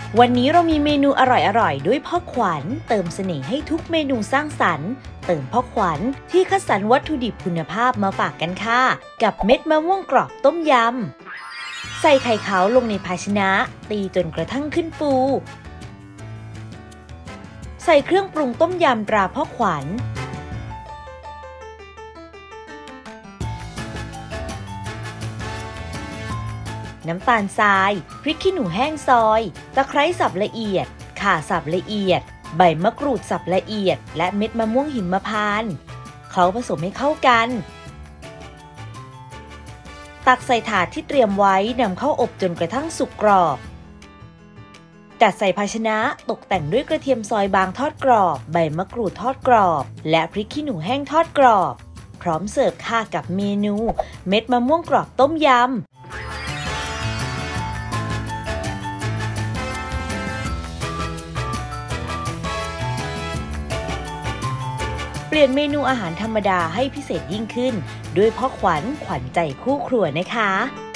วันนี้เรามีเมนูอร่อยๆด้วยพ่อขวัญเติมเสน่ห์ให้ทุกเมนูสร้างสรรค์เติมพ่อขวัญที่คัดสรรวัตถุดิบคุณภาพมาฝากกันค่ะกับเม็ดมะม่วงกรอบต้มยำใส่ไข่ขาวลงในภาชนะตีจนกระทั่งขึ้นฟูใส่เครื่องปรุงต้มยำตราพ่อขวัญน้ำตาลทรายพริกขี้หนูแห้งซอยตะไคร้สับละเอียดข่าสับละเอียดใบมะกรูดสับละเอียดและเม็ดมะม่วงหิมพานต์เคล้าผสมให้เข้ากันตักใส่ถาดที่เตรียมไว้นำเข้าอบจนกระทั่งสุกกรอบจัดใส่ภาชนะตกแต่งด้วยกระเทียมซอยบางทอดกรอบใบมะกรูดทอดกรอบและพริกขี้หนูแห้งทอดกรอบพร้อมเสิร์ฟค่ะกับเมนูเม็ดมะม่วงกรอบต้มยำเปลี่ยนเมนูอาหารธรรมดาให้พิเศษยิ่งขึ้นด้วยพ่อขวัญขวัญใจคู่ครัวนะคะ